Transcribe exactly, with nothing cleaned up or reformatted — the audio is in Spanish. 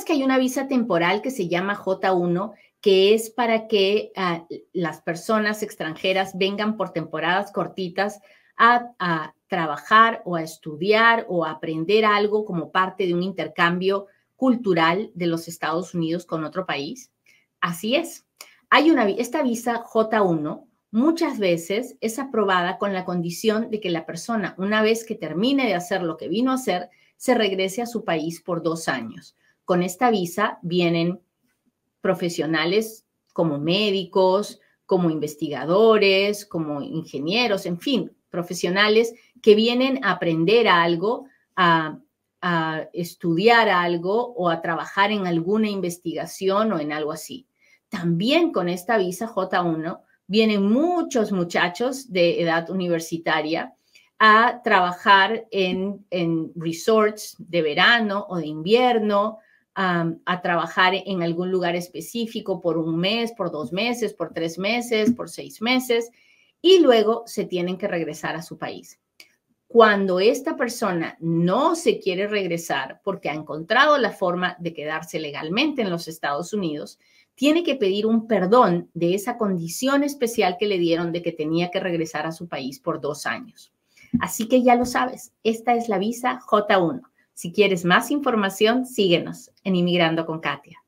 que hay una visa temporal que se llama J uno, que es para que uh, las personas extranjeras vengan por temporadas cortitas a, a trabajar o a estudiar o a aprender algo como parte de un intercambio cultural de los Estados Unidos con otro país. Así es. Hay una, esta visa J uno muchas veces es aprobada con la condición de que la persona, una vez que termine de hacer lo que vino a hacer, se regrese a su país por dos años. Con esta visa vienen profesionales como médicos, como investigadores, como ingenieros, en fin, profesionales que vienen a aprender algo, a, a estudiar algo o a trabajar en alguna investigación o en algo así. También con esta visa J uno vienen muchos muchachos de edad universitaria a trabajar en, en resorts de verano o de invierno, Um, a trabajar en algún lugar específico por un mes, por dos meses, por tres meses, por seis meses, y luego se tienen que regresar a su país. Cuando esta persona no se quiere regresar porque ha encontrado la forma de quedarse legalmente en los Estados Unidos, tiene que pedir un perdón de esa condición especial que le dieron de que tenía que regresar a su país por dos años. Así que ya lo sabes, esta es la visa J uno. Si quieres más información, síguenos en Inmigrando con Katia.